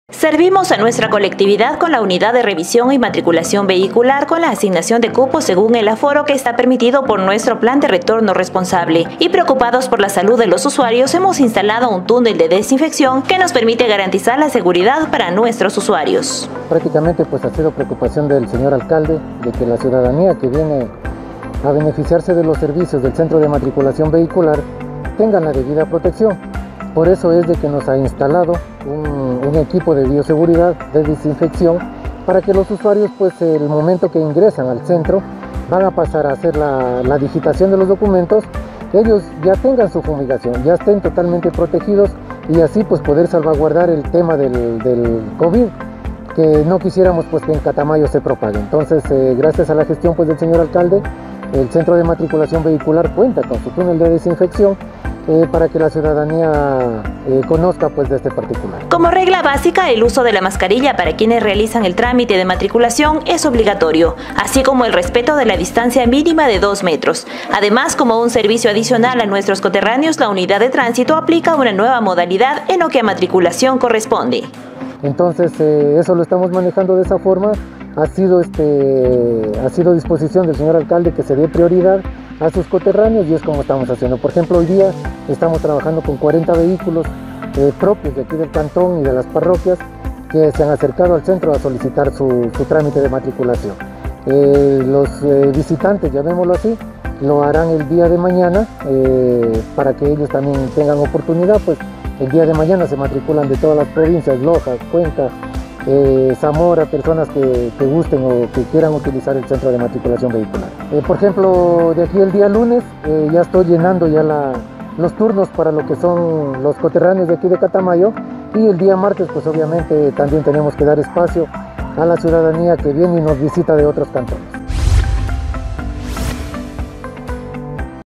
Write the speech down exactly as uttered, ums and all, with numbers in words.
Servimos a nuestra colectividad con la unidad de revisión y matriculación vehicular con la asignación de cupos según el aforo que está permitido por nuestro plan de retorno responsable. Y preocupados por la salud de los usuarios, hemos instalado un túnel de desinfección que nos permite garantizar la seguridad para nuestros usuarios. Prácticamente pues ha sido preocupación del señor alcalde de que la ciudadanía que viene a beneficiarse de los servicios del centro de matriculación vehicular tengan la debida protección. Por eso es de que nos ha instalado un, un equipo de bioseguridad, de desinfección, para que los usuarios, pues el momento que ingresan al centro, van a pasar a hacer la, la digitación de los documentos, ellos ya tengan su fumigación, ya estén totalmente protegidos y así pues poder salvaguardar el tema del, del COVID, que no quisiéramos pues que en Catamayo se propague. Entonces, eh, gracias a la gestión pues del señor alcalde, el centro de matriculación vehicular cuenta con su túnel de desinfección, Eh, para que la ciudadanía eh, conozca pues de este particular. Como regla básica, el uso de la mascarilla para quienes realizan el trámite de matriculación es obligatorio, así como el respeto de la distancia mínima de dos metros. Además, como un servicio adicional a nuestros coterráneos, la unidad de tránsito aplica una nueva modalidad en lo que a matriculación corresponde. Entonces, eh, eso lo estamos manejando de esa forma. Ha sido, este, ha sido disposición del señor alcalde que se dé prioridad a sus coterráneos y es como estamos haciendo. Por ejemplo, hoy día estamos trabajando con cuarenta vehículos eh, propios de aquí del cantón y de las parroquias que se han acercado al centro a solicitar su, su trámite de matriculación. Eh, los eh, visitantes, llamémoslo así, lo harán el día de mañana eh, para que ellos también tengan oportunidad, pues el día de mañana se matriculan de todas las provincias, Loja, Cuenca, Eh, Zamora, personas que, que gusten o que quieran utilizar el centro de matriculación vehicular. Eh, por ejemplo, de aquí el día lunes eh, ya estoy llenando ya la, los turnos para lo que son los coterráneos de aquí de Catamayo y el día martes pues obviamente también tenemos que dar espacio a la ciudadanía que viene y nos visita de otros cantones.